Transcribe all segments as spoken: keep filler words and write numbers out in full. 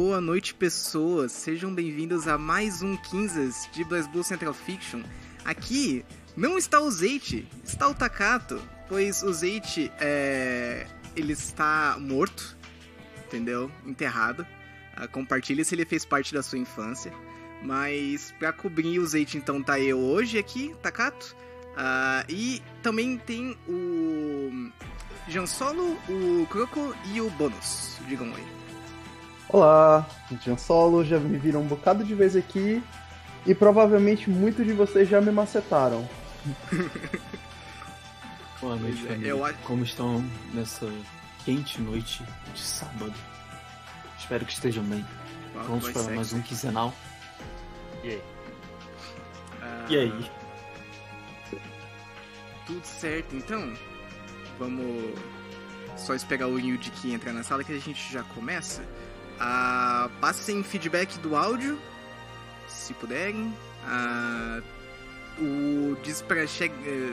Boa noite, pessoas. Sejam bem-vindos a mais um Kinzas de BlazBlue Central Fiction. Aqui não está o Zeit, está o Takato, pois o Zeit é... ele está morto, entendeu? Enterrado. Uh, compartilhe se ele fez parte da sua infância. Mas pra cobrir o Zeit, então, tá eu hoje aqui, Takato. Uh, e também tem o Jansolo, o Croco e o Bônus. Digam oi. Olá, Jansolo, já me viram um bocado de vez aqui e provavelmente muitos de vocês já me macetaram. Boa noite, Pois é, família. eu a- Como estão nessa quente noite de sábado? Espero que estejam bem. Qual Vamos vai para ser? mais um quinzenal. E aí? Ah, E aí? Tudo certo, então? Vamos só esperar o Yudiki entrar na sala que a gente já começa. Ah, passem feedback do áudio, se puderem. Ah, o Disparec...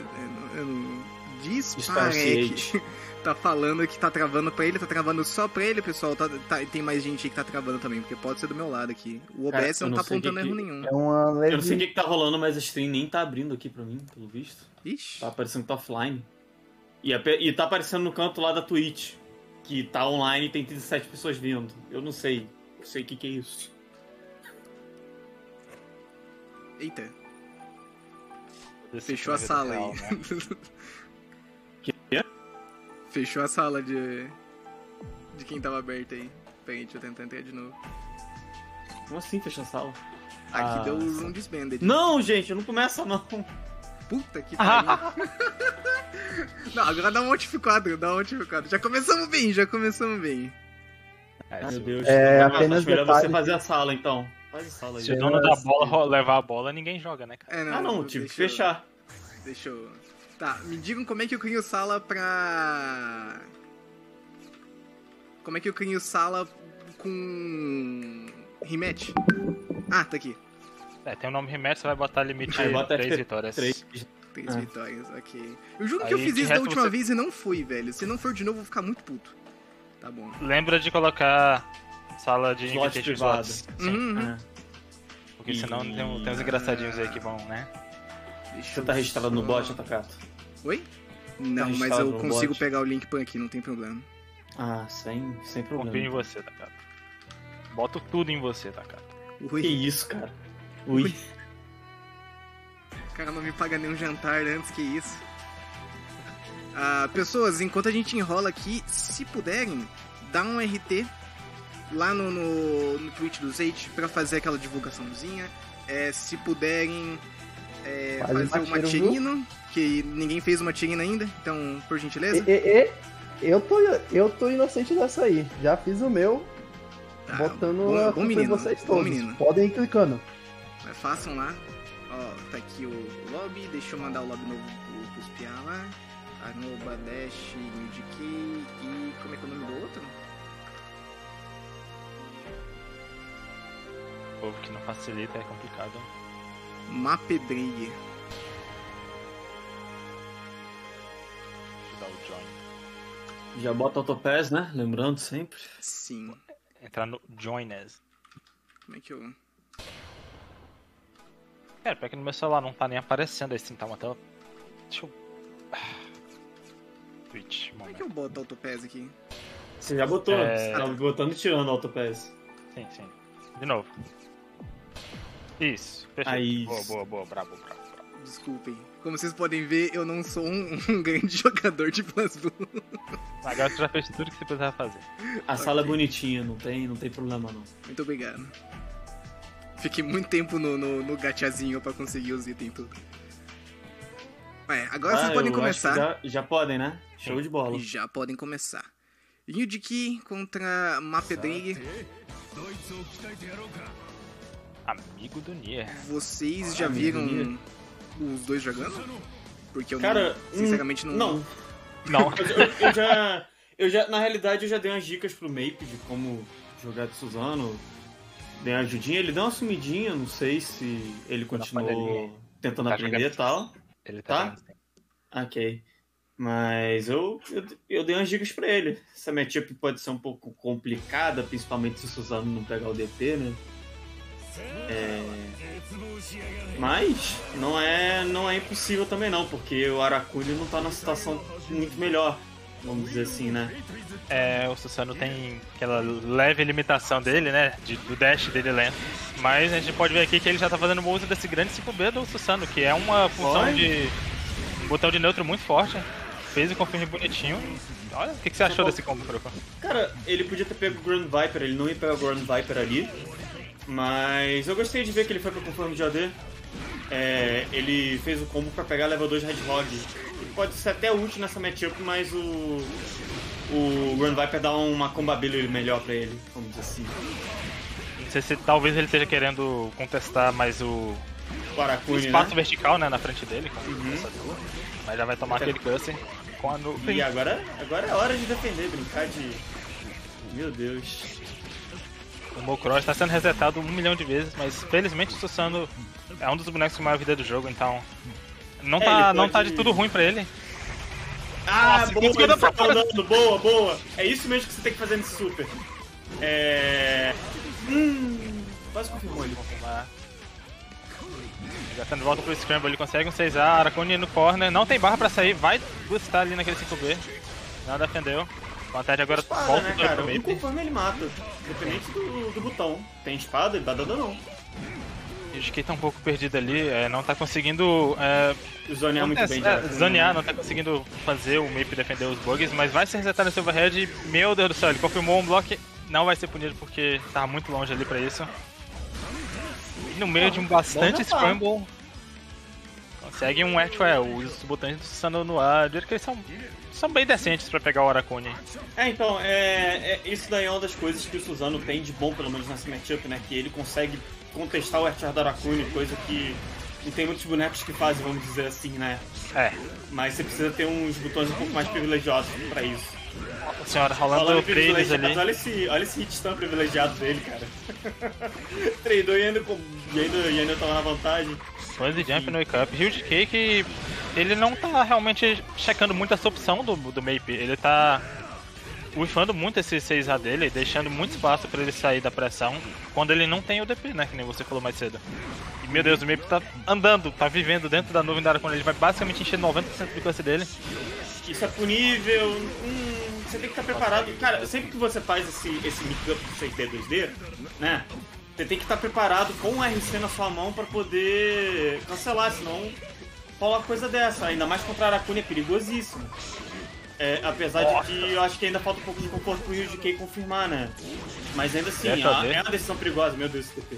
Disparec tá falando que tá travando pra ele, tá travando só pra ele, pessoal. Tá, tá- tem mais gente aí que tá travando também, porque pode ser do meu lado aqui. O O B S Cara, eu não não tá sei apontando que erro que- nenhum. É uma leve... Eu não sei o que, que tá rolando, mas a stream nem tá abrindo aqui pra mim, pelo visto. Ixi. Tá aparecendo que tá offline. E, ape- e tá aparecendo no canto lá da Twitch, que tá online e tem trinta e sete pessoas vendo. Eu não sei. Não sei o que, que é isso. Eita, Desse fechou a vida sala real, aí. né? Que? Fechou a sala de. De quem tava aberta aí. Peraí, deixa eu tentar entrar de novo. Como assim fechar a sala? Aqui Ah, deu o sim. room disbanded. Não, gente, não começa não. Puta que pariu. Não, agora dá um notificado, dá um notificado. Já começamos bem, já começamos bem. É, Ai, se, meu Deus. É, Acho apenas melhor detalhe você que- fazer a sala, então. Faz a sala aí. se o dono da bola ro- levar a bola, ninguém joga, né, cara? É, Ah, não, tive que deixa eu- fechar. Deixa eu... Tá, me digam como é que eu crio sala pra... Como é que eu crio sala com... rematch? Ah, tá aqui. É, tem o nome remédio, você vai botar limite Aí bota três F- vitórias. Três. Três Ah. vitórias, ok. Eu juro que Aí, eu fiz de isso da resto, última você- vez e não fui, velho. Se não for de novo, eu vou ficar muito puto. Tá bom. Lembra de colocar sala de Slot invitation privado. slots. Sim, Uhum. Ah, porque senão tem, um- tem uns engraçadinhos aí que vão, né? Deixa você eu tá registrado no só- bot, Takato? Oi? Não, mas registrado eu no consigo bot? pegar o link por aqui, não tem problema. Ah, sem, sem Confio em problema. você, Takato. Boto tudo em você, Takato. Ui, Que isso, cara? Ui. Ui. O cara não me paga nenhum jantar antes, que isso. Ah, pessoas, enquanto a gente enrola aqui, se puderem, dá um R T lá no, no, no Twitch do Zeit pra fazer aquela divulgaçãozinha. É, se puderem é, Faz fazer uma uma tiro, viu? tirino, que ninguém fez uma tirina ainda, então, por gentileza. E, e- e- eu, tô, eu tô inocente dessa aí. Já fiz o meu, Tá, botando bom, a bom culpa em menino, vocês bom todos. menino. Podem ir clicando. Mas façam lá. Ó, tá aqui o lobby. Deixa eu mandar o lobby novo pro, pros piá lá. Arroba dash newdk e como é que é o nome do outro? O povo que não facilita é complicado. Mapedreia. Deixa eu dar o join. Já bota autopass, né? Lembrando sempre. Sim. Entrar no join as. Como é que eu... Cara, pior que no meu celular não tá nem aparecendo assim, tá uma tela. Deixa eu. Twitch, Como é momento. que eu boto autopass aqui? Você já botou. É. Você tava botando e tirando o autopass. Sim, sim. De novo. Isso, perfeito. Aí. Boa, boa, boa, brabo, brabo, brabo. Desculpem. Como vocês podem ver, eu não sou um, um grande jogador de BlazBlue. Agora você já fez tudo que você precisava fazer. A sala é bonitinha, não tem, não tem problema não. Muito obrigado. Fiquei muito tempo no, no, no gachazinho pra conseguir os itens tudo. É, agora vocês Ah, podem eu acho começar. que Já, já podem, né? Show de bola. E já podem começar. Yudiki contra Mapedreia. Amigo do Nier. Vocês já Amigo viram Nier. os dois jogando? Porque eu Cara, não, sinceramente hum, não. Não. Não. Eu, eu já. Eu já. Na realidade eu já dei umas dicas pro Mape de como jogar de Suzano. Dei uma ajudinha, ele deu uma sumidinha, não sei se ele pandemia. continuou tentando Tá aprender e jogando. tal. Ele Tá? tá. jogando. Ok. Mas eu, eu, eu dei umas dicas pra ele. Essa matchup pode ser um pouco complicada, principalmente se o Suzano não pegar o D P, né? É... Mas não é, não é impossível também não, porque o Arakuni não tá numa situação muito melhor, vamos dizer assim, né? É, o Susano tem aquela leve limitação dele, né? De, do dash dele lento. Mas a gente pode ver aqui que ele já tá fazendo uso desse grande cinco B do Susano, que é uma função Oi? de botão de neutro muito forte. Fez o confirme bonitinho. Olha, o que, que você achou Só desse combo, Croco? Cara, ele podia ter pego o Grand Viper, ele não ia pegar o Grand Viper ali. Mas eu gostei de ver que ele foi pra confirme de A D. É, ele fez o combo pra pegar level dois Red Hog. Ele pode ser até útil nessa matchup, mas o, o Grand Viper dá uma combability melhor pra ele, vamos dizer assim. Não sei se talvez ele esteja querendo contestar mais o, O o Arakuni, espaço né? vertical, né, na frente dele. Com Uhum. essa duo. Mas já vai tomar aquele cursor com a nuvem. E agora, agora é hora de defender, brincar de... Meu Deus. O Mocross está sendo resetado um milhão de vezes, mas felizmente o Susano é um dos bonecos com maior vida do jogo, então não É, tá, ele não pode- tá de tudo ruim pra ele. Ah, Nossa, boa, conseguiu ele dar pra tá falando, boa, boa. É isso mesmo que você tem que fazer nesse super. É... Hum... Quase confirmou ele. Confirmar. Já tá de volta pro Scramble, ele consegue um seis A, Aracune no corner, não tem barra pra sair, vai bustar ali naquele cinco B. Não defendeu. O Vantage agora Espada, volta né, pro cara? meio. Conforme ele mata. Independente do, do botão. Tem espada e dá dano não. E o Shiki tá um pouco perdido ali, é, não tá conseguindo é, Zonear muito bem. é, de Aracuni. zonear, não tá conseguindo fazer o Mape defender os bugs, mas vai se resetar nesse overhead e, meu Deus do céu, ele confirmou um bloco, não vai ser punido porque tava muito longe ali pra isso. E no meio de um bastante bom já tá. scramble, consegue um actual, os botões do Susano no ar, eu diria que eles são, são bem decentes pra pegar o Aracuni. É, então, é, é, isso daí é uma das coisas que o Suzano tem de bom, pelo menos nessa matchup, né? Que ele consegue contestar o Archer da Aracuni, coisa que não tem muitos bonecos que fazem, vamos dizer assim, né? É, Mas você precisa ter uns botões um pouco mais privilegiados pra isso. nossa senhora, rolando Falando em trailers privilegiados, ali. olha esse, olha esse hit stun privilegiado dele, cara. Treinou e ainda, com- e ainda, e ainda tava na vantagem. Bungee Jump no Wake Up. Huge Cake, ele não tá realmente checando muito essa opção do, do Mape. Ele tá uifando muito esse seis A dele, deixando muito espaço pra ele sair da pressão quando ele não tem o D P, né? Que nem você falou mais cedo. E meu Deus, o Mape tá andando, tá vivendo dentro da nuvem da Aracuni. Ele vai basicamente encher noventa por cento do curso dele. Isso é punível. Hum, você tem que estar preparado. Cara, sempre que você faz esse, esse mix-up do seis D dois D, né? Você tem que estar preparado com o R C na sua mão pra poder cancelar, senão rola coisa dessa. Ainda mais contra a Aracuni é perigosíssimo. É, apesar Nossa. de que eu acho que ainda falta um pouco de conforto pro Rio de Kay confirmar, né? Mas ainda assim, Deixa eu é, ver. é uma decisão perigosa, meu Deus, esse T P.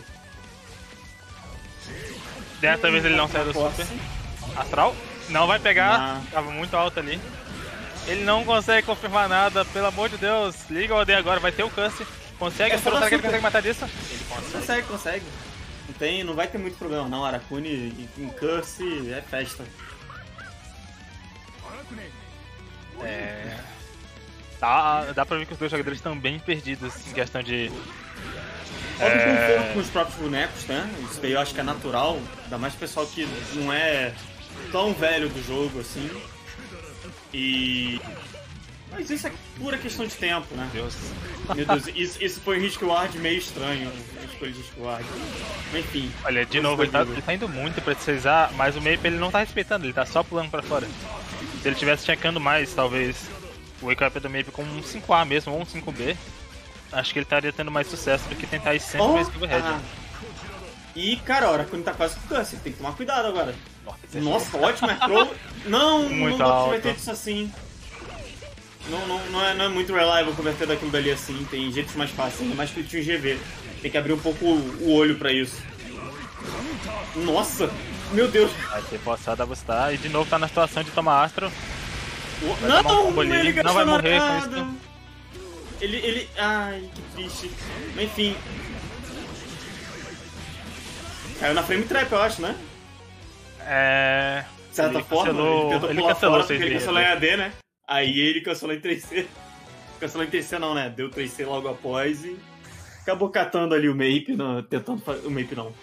Dessa vez ele não saiu do Posse. super. Astral não vai pegar, Não. tava muito alto ali. Ele não consegue confirmar nada, pelo amor de Deus. Liga o A D agora, vai ter o Cance. Consegue, É só será dar que ele super. consegue matar disso? Ele consegue. Consegue, consegue. Não, tem, não vai ter muito problema, não. Aracuni em Curse é festa. É. Dá, dá pra ver que os dois jogadores estão bem perdidos em questão de. Falta de É. conforto com os próprios bonecos, né? Isso daí eu acho que é natural. Ainda mais pessoal que não é tão velho do jogo assim. E. Mas isso é pura questão de tempo, né? Deus. Meu Deus, isso, isso foi um Risk Ward meio estranho. A escolha de Risk Ward. Mas enfim. Olha, de novo, ele tá, ele tá indo muito pra precisar, mas o Mape ele não tá respeitando, ele tá só pulando pra fora. Se ele tivesse checando mais, talvez, o Wake Up do Mape com um cinco A mesmo, ou um cinco B, acho que ele estaria tendo mais sucesso do que tentar ir sempre Oh, mais que o Overhead. ah. E, cara, a Aracuni tá quase com câncer, tem que tomar cuidado agora. Nossa, ótimo airdrop. Não, Muito não dá pra alto. converter disso assim. Não, não, não, é, não é muito reliable converter daquilo dali assim, tem jeitos mais fáceis, ainda mais que ele tinha um G V. Tem que abrir um pouco o, o olho pra isso. Nossa, meu Deus. Vai ser forçado a bustar, e de novo tá na situação de tomar Astro. O- Vai tomar um não, combo ali, ele não vai gastou morrer com nada. isso. Ele, ele, ai, que triste. Mas enfim. Caiu na frame trap, eu acho, né? É. De certa Ele forma, cancelou- ele tentou ele pular cancelou fora seis porque ele D, cancelou em né? A D, né? Aí ele cancelou em três C. Cancelou em três C não, né? Deu três C logo após e acabou catando ali o Mape, não, tentando fazer... O Mape não.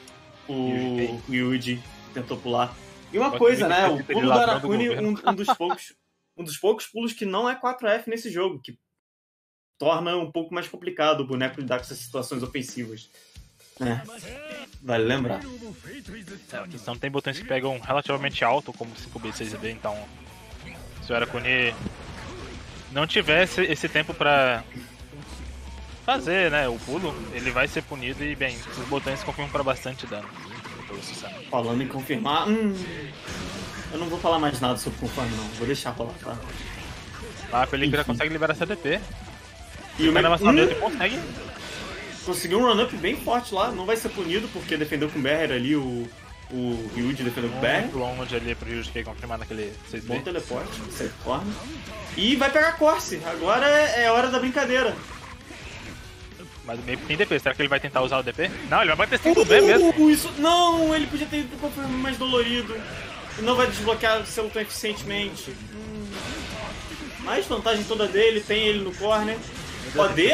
O Yuji tentou pular. E uma Só que coisa, ele né? tem O que ter pulo do ladrão do Aracuni, governo. um, um dos poucos... um dos poucos pulos que não é quatro F nesse jogo, que torna um pouco mais complicado o boneco lidar com essas situações ofensivas. É, vale lembrar. É, a questão tem botões que pegam relativamente alto, como cinco B, seis B, então se o Arakuni não tivesse esse tempo pra fazer, né, o pulo, ele vai ser punido e, bem, esses botões confirmam pra bastante dano. Falando em confirmar, hum, eu não vou falar mais nada sobre confirmar não, vou deixar rolar, tá? Ah, ele já consegue liberar C D P. E o Mac... hum, ele consegue. Conseguiu um run-up bem forte lá, não vai ser punido porque defendeu com o Barrier ali, o, o Ryuji defendeu com o Barrier. Muito longe ali pro Ryuji que é confirmar naquele seis B. Bom teleporte, certo forma. E vai pegar Corse, agora é, é hora da brincadeira. Mas o meio tem D P, será que ele vai tentar usar o D P? Não, ele vai bater cinco B mesmo. Isso, não, ele podia ter ido pro confirmar mais dolorido. E não vai desbloquear o selo tão eficientemente. Hum. Mas vantagem toda dele, tem ele no corner. O D...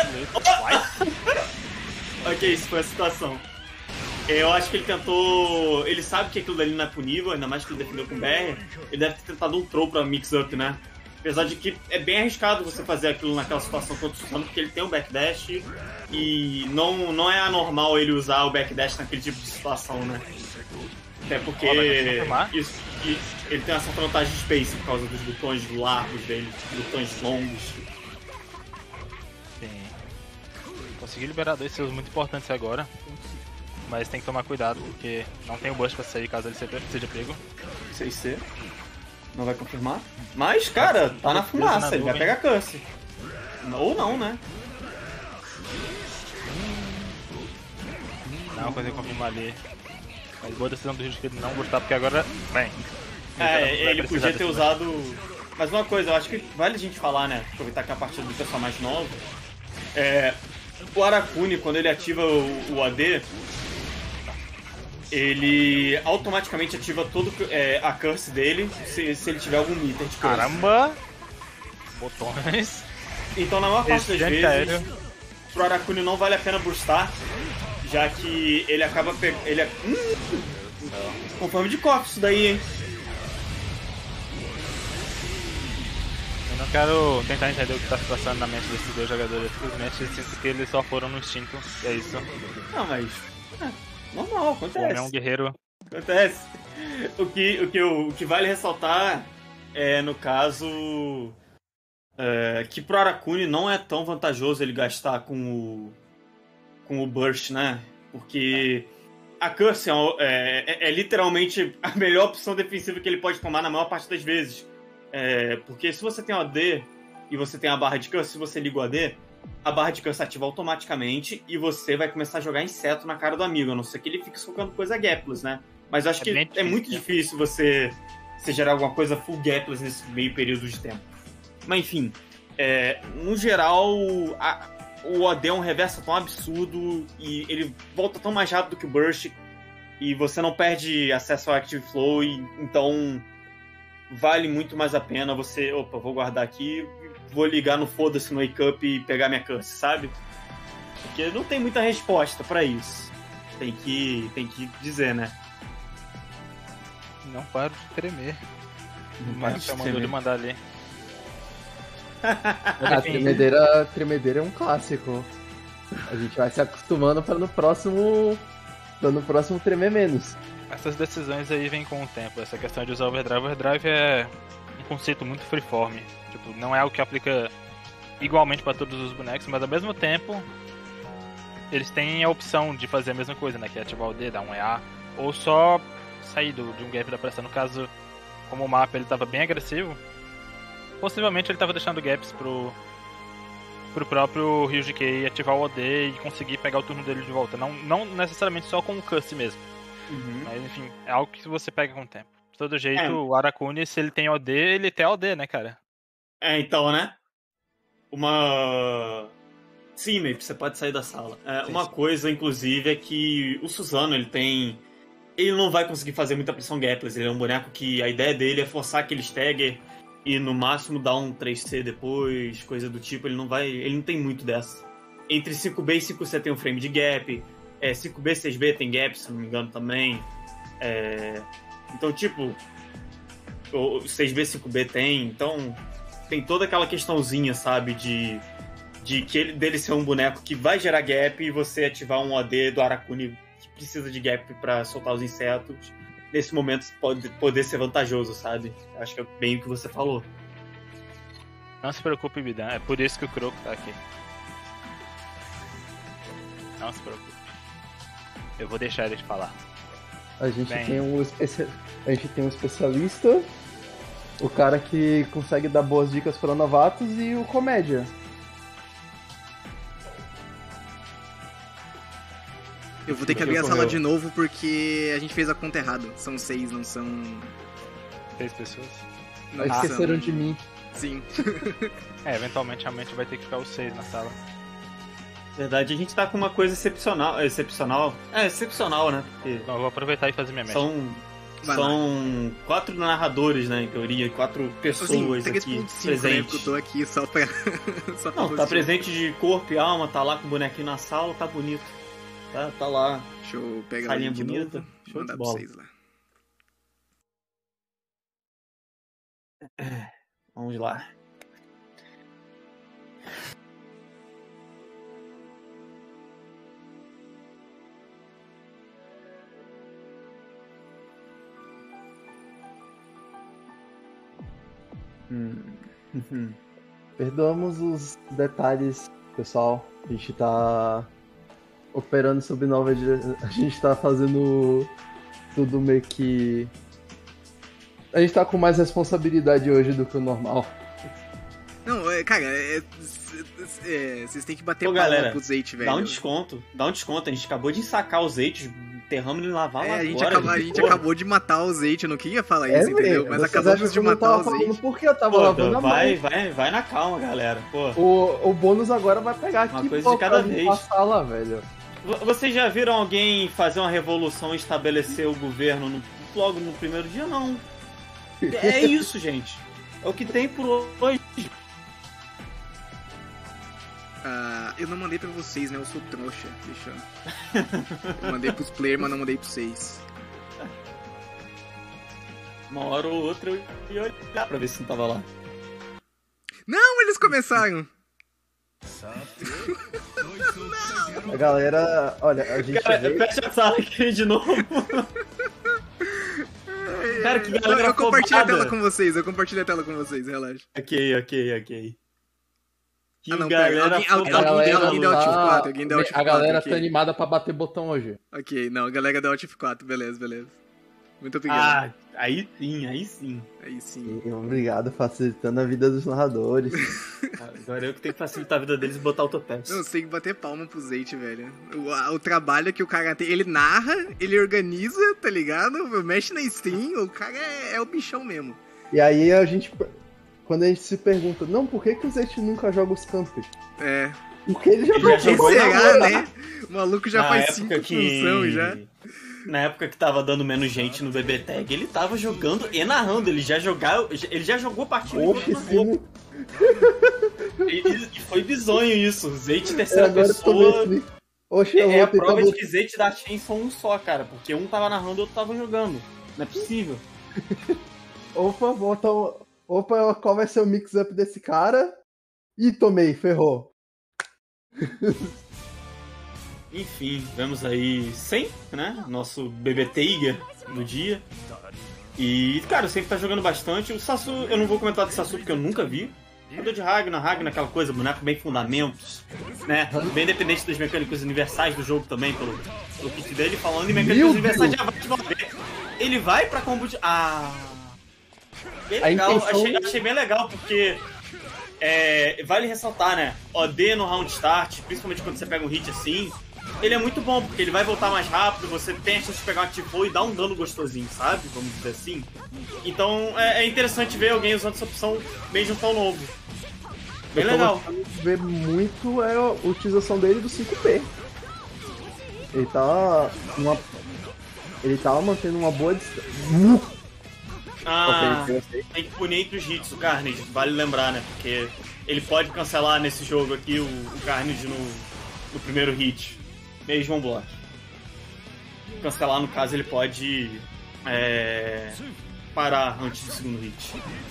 Ok, isso foi a situação. Eu acho que ele tentou... Ele sabe que aquilo dali não é punível, ainda mais que ele defendeu com o B R. Ele deve ter tentado um throw pra mix-up, né? Apesar de que é bem arriscado você fazer aquilo naquela situação contra o Suzano, porque ele tem o backdash e não, não é anormal ele usar o backdash naquele tipo de situação, né? Até porque isso, isso, ele tem essa vantagem de space por causa dos botões largos dele, botões longos. Sim. Consegui liberar dois seus muito importantes agora, mas tem que tomar cuidado porque não tem o burst pra sair caso ele seja pego. seis C. Não vai confirmar. Mas, cara, tá na fumaça, ele vai pegar Curse. Ou não, né? Não, coisa confirmar ali. Mas boa decisão do Ryuji que ele não gostar, porque agora, bem... É, ele podia ter usado... Mas uma coisa, eu acho que vale a gente falar, né? Aproveitar que é a partida do pessoal mais novo. É... O Arakuni, quando ele ativa o, o A D... ele automaticamente ativa todo é, a curse dele se, se ele tiver algum meter de curse. Caramba! Botões. Então na maior parte das vezes, aéreo. Pro Arakuni não vale a pena burstar, já que ele acaba pegando... Ele é... Hum, conforme de cofre isso daí, hein? Eu não quero tentar entender o que tá se passando na mente desses dois jogadores, simplesmente eu sinto que eles só foram no instinto, é isso. Não, mas... É. Normal, acontece. O é um guerreiro. Acontece. O que, o, que eu, o que vale ressaltar é, no caso, é, que pro Arakuni não é tão vantajoso ele gastar com o, com o Burst, né? Porque a Curse é, é, é literalmente a melhor opção defensiva que ele pode tomar na maior parte das vezes. É, porque se você tem o A D e você tem a barra de Curse, se você liga o A D... a barra de curse ativa automaticamente e você vai começar a jogar inseto na cara do amigo, a não ser que ele fique socando coisa gapless, né? Mas eu acho é que difícil, é muito né? difícil você, você gerar alguma coisa full gapless nesse meio período de tempo. Mas enfim, é, no geral, a, o A D é um reverso tão absurdo e ele volta tão mais rápido que o Burst e você não perde acesso ao Active Flow, e, então vale muito mais a pena você... Opa, vou guardar aqui... vou ligar no foda-se no Wake Up e pegar minha curse, sabe? Porque não tem muita resposta pra isso. Tem que, tem que dizer, né? Não paro de tremer. Não paro de tremer. De mandar ali. A tremedeira, tremedeira é um clássico. A gente vai se acostumando pra no próximo... pra no próximo tremer menos. Essas decisões aí vêm com o tempo. Essa questão de usar overdrive. Overdrive é um conceito muito freeform. Tipo, não é algo que aplica igualmente para todos os bonecos, mas ao mesmo tempo eles têm a opção de fazer a mesma coisa, né? Que é ativar o D, dar um E A, ou só sair do, de um gap da pressão. No caso, como o mapa ele estava bem agressivo, possivelmente ele estava deixando gaps pro, pro próprio Ryuji Kei ativar o O D e conseguir pegar o turno dele de volta. Não, não necessariamente só com o Curse mesmo. Uhum. Mas enfim, é algo que você pega com o tempo. De todo jeito, é. O Arakuni, se ele tem O D, ele tem O D, né, cara? É, então, né? Uma... Sim, Mape, você pode sair da sala. É, sim, uma sim. coisa, inclusive, é que o Suzano, ele tem... Ele não vai conseguir fazer muita pressão gapless. Ele é um boneco que a ideia dele é forçar aquele stagger e no máximo dar um três C depois, coisa do tipo. Ele não vai... Ele não tem muito dessa. Entre cinco B e cinco C tem um frame de gap. É, cinco B, seis B tem gap, se não me engano, também. É... Então, tipo... o seis B, cinco B tem, então tem toda aquela questãozinha, sabe, de, de que ele, dele ser um boneco que vai gerar gap e você ativar um O D do Aracune que precisa de gap pra soltar os insetos. Nesse momento pode poder ser vantajoso, sabe? Acho que é bem o que você falou. Não se preocupe, Bidan. É por isso que o Croco tá aqui. Não se preocupe. Eu vou deixar ele te falar. A gente, Bem. tem um espe... a gente tem um especialista, o cara que consegue dar boas dicas para novatos e o comédia. Eu vou ter que abrir a sala de novo porque a gente fez a conta errada. São seis, não são... Três pessoas? Não Aí são... esqueceram de mim. Sim. É, eventualmente realmente vai ter que ficar os seis na sala. Verdade, a gente tá com uma coisa excepcional. Excepcional? É, excepcional, né? Porque Então eu vou aproveitar e fazer minha média. são, Vai são quatro narradores, né, em teoria, quatro pessoas Assim, aqui né, porque eu presentes. tô aqui só pra... só pra Não, tá positivo. presente de corpo e alma, tá lá com o bonequinho na sala, tá bonito. Tá, tá lá. Deixa eu pegar Salinha o link de bonita. novo. Show de Mandar pra bola. vocês lá. Vamos lá. Hum. Perdoamos os detalhes, pessoal. A gente tá operando sob nova dire... A gente tá fazendo tudo meio que... A gente tá com mais responsabilidade hoje do que o normal. Não, é, cara, é, é, é, vocês têm que bater Ô, palma galera, pro Zayt, velho. Dá um desconto, dá um desconto. A gente acabou de sacar os eitos, enterramos ele em lavar É, lá a gente, agora. acabou, a gente Pô, acabou de matar o Zayt, eu não queria falar É, isso, entendeu? velho, Mas vocês acabamos acham de que eu não matar tava o falando Zayt. porque eu tava Pô, lavando a mão. vai, vai, vai na calma, galera. Pô. O, o bônus agora vai pegar Uma aqui coisa pô, de cada pra limpar vez. a sala, velho. V- Vocês já viram alguém fazer uma revolução e estabelecer o governo no- logo no primeiro dia? Não. É isso, gente. É o que tem por hoje. Ah, eu não mandei pra vocês, né? Eu sou trouxa. Deixa eu... eu mandei pros players, mas não mandei pra vocês. Uma hora ou outra eu ia olhar pra ver se não tava lá. Não, eles começaram! A galera, olha, a gente Cara, vê... fecha a sala aqui de novo. Cara, que galera Eu compartilho a afobada. tela com vocês, eu compartilho a tela com vocês, relaxa. Ok, ok, ok. Que Ah, não, pera, galera alguém- alguém- A afobada. galera, alguém deu alt F tá... quatro, alguém deu alt F a galera quatro, ok. tá animada pra bater botão hoje. Ok, não, a galera deu alt F quatro, beleza, beleza. Muito obrigado. Ah, aí sim, aí sim. Aí sim. E obrigado, facilitando a vida dos narradores. Agora eu que tenho que facilitar a vida deles e botar autopeps. Não, você tem que bater palma pro Zayt, velho. O, a- o trabalho que o cara tem, ele narra, ele organiza, tá ligado? Mexe na stream, o cara é, é o bichão mesmo. E aí a gente... Quando a gente se pergunta, não, por que, que o Zayt nunca joga os campos? É. Porque ele já Ele já Por que jogou será, na- né? O maluco já Na faz época cinco que- funções já. Na época que tava dando menos gente no B B Tag, ele tava jogando e narrando. Ele já, jogava, ele já jogou partida Oxe, enquanto narrou. sim. E, e foi bizonho isso. Zayt É, terceira agora eu tô pessoa. vendo. Oxe, eu É, é a vou tentar prova de botar- que Zayt e Dachen são um só, cara. Porque um tava narrando e o outro tava jogando. Não é possível. Opa, bota o... Opa, qual vai ser o mix-up desse cara? Ih, tomei, ferrou. Enfim, vemos aí cem, né? Nosso B B Tiger no dia. E, cara, eu sei que tá jogando bastante. O Sassu, eu não vou comentar do Sassu porque eu nunca vi. Mudou de Ragnar, Ragnar, aquela coisa, boneco bem fundamentos, né? Bem independente das mecânicas universais do jogo também, pelo, pelo kit dele. Falando em mecânicas Meu universais, Deus! já vai te mover. Ele vai pra combo de... Ah... Bem A legal, intenção- achei, achei bem legal, porque... É, vale ressaltar, né? O D no round start, principalmente quando você pega um hit assim, ele é muito bom, porque ele vai voltar mais rápido, você tem a chance de pegar um ativo e dar um dano gostosinho, sabe? Vamos dizer assim. Então é, é interessante ver alguém usando essa opção mesmo tão novo. Bem Eu tô legal. gostando de ver muito é a utilização dele do cinco P. Ele tá uma... Ele tava mantendo uma boa distância. Ah, Ok, eu sei. tem que punir entre os hits o Carnage, vale lembrar, né? Porque ele pode cancelar nesse jogo aqui o, o Carnage no, no primeiro hit, mesmo um bloco. Cancelar, no caso, ele pode é, parar antes do segundo hit.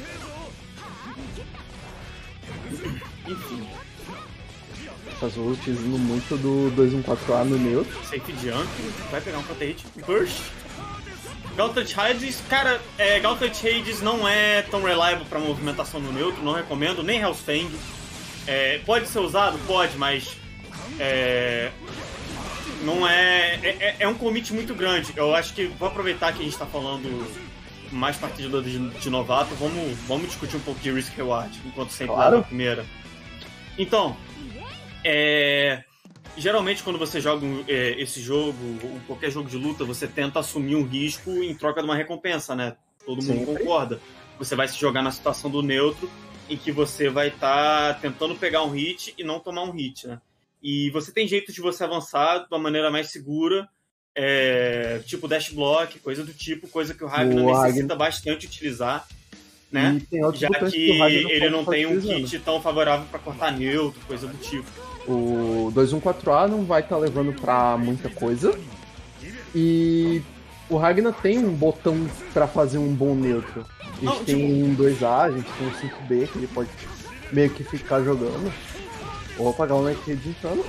Enfim. Essas ults no muito do dois um quatro A no neutro. Safe jump, vai pegar um counter hit. Burst. Gauntlet Hades, cara, é, Gauntlet Hades não é tão reliable pra movimentação no neutro, não recomendo, nem Hellsfang. É, pode ser usado? Pode, mas é, não é, é... É um commit muito grande. Eu acho que vou aproveitar que a gente tá falando mais partida de, de novato, vamos, vamos discutir um pouco de Risk Reward, enquanto sempre Claro. leva a primeira. Então, é... geralmente quando você joga é, esse jogo, ou qualquer jogo de luta, você tenta assumir um risco em troca de uma recompensa, né? Todo mundo Sempre. concorda. Você vai se jogar na situação do neutro, em que você vai estar tá tentando pegar um hit e não tomar um hit, né? E você tem jeito de você avançar de uma maneira mais segura, é, tipo dash block, coisa do tipo, coisa que o Ragnar O necessita Ragnar- bastante utilizar, né? E tem outros Já botões que o Ragnar ele pode não estar tem um utilizando. kit tão favorável para cortar neutro, coisa do tipo. O dois um quatro A não vai estar levando pra muita coisa. E o Ragnar tem um botão pra fazer um bom neutro. A gente Não, tem tipo- um dois A, a gente tem um cinco B que ele pode meio que ficar jogando. Vou apagar o Nightshade insano.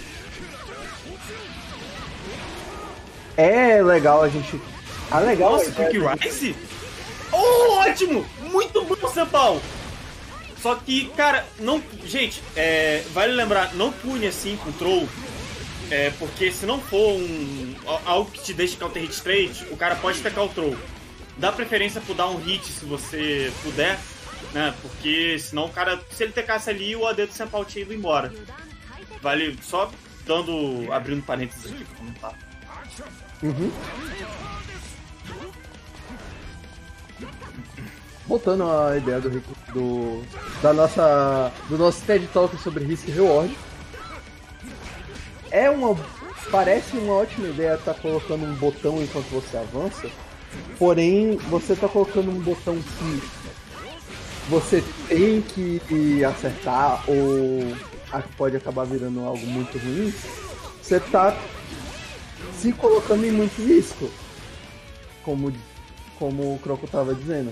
É legal a gente. Ah, legal. Nossa, a ideia Quick da- Rise? Oh, ótimo! Muito bom, Sepal! Só que, cara, não. Gente, é, vale lembrar, não pune assim com Troll. É, porque se não for um, algo que te deixe counter hit straight, o cara pode tacar o Troll. Dá preferência por dar um hit se você puder, né? Porque senão o cara, se ele tacasse ali, o A D do Sepal tinha ido embora. Vale, só dando, abrindo parênteses aqui pra comentar. Uhum. Voltando à ideia do, do da nossa do nosso TED Talk sobre Risk Reward, é uma parece uma ótima ideia estar colocando um botão enquanto você avança, porém você está colocando um botão que você tem que acertar ou a que pode acabar virando algo muito ruim. Você está se colocando em muito risco, como, como o Croco estava dizendo.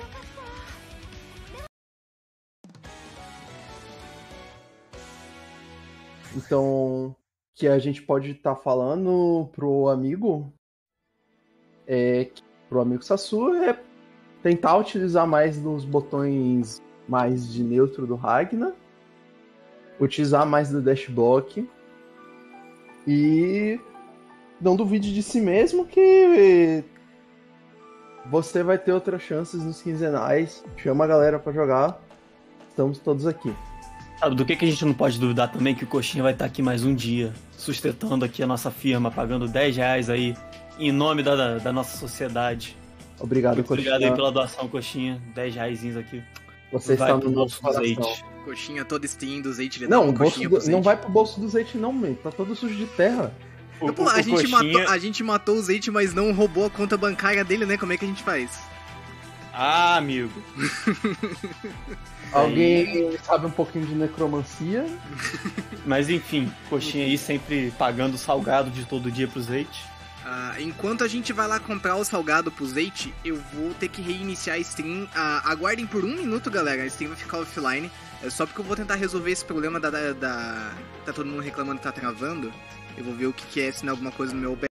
Então, que a gente pode estar tá falando pro amigo, é, pro amigo Sassu, é tentar utilizar mais nos botões mais de neutro do Ragnar, utilizar mais do dash block e não duvide de si mesmo que você vai ter outras chances nos quinzenais. Chama a galera pra jogar. Estamos todos aqui. Sabe do que, que a gente não pode duvidar também? Que o Coxinha vai estar aqui mais um dia, sustentando aqui a nossa firma, pagando dez reais aí, em nome da, da, da nossa sociedade. Obrigado, Muito Coxinha. obrigado aí pela doação, Coxinha. dez reais aqui. Você Vai está pro no nosso bolso do coração. Zeite. Coxinha toda Steam do Zeite, ele dá Não, uma o bolso coxinha do- pro Zeite. não vai pro bolso do Zeite não, man. Tá todo sujo de terra. O, Pô, o- a, o gente Coxinha... matou, a gente matou o Zeite, mas não roubou a conta bancária dele, né? Como é que a gente faz? Ah, amigo. Alguém sabe um pouquinho de necromancia? Mas enfim, Coxinha aí sempre pagando salgado de todo dia pro Zeite. Ah, enquanto a gente vai lá comprar o salgado pro Zeite, eu vou ter que reiniciar a stream. Ah, aguardem por um minuto, galera. A stream vai ficar offline. É só porque eu vou tentar resolver esse problema da, da, da- tá todo mundo reclamando que tá travando. Eu vou ver o que, que é, se não é alguma coisa no meu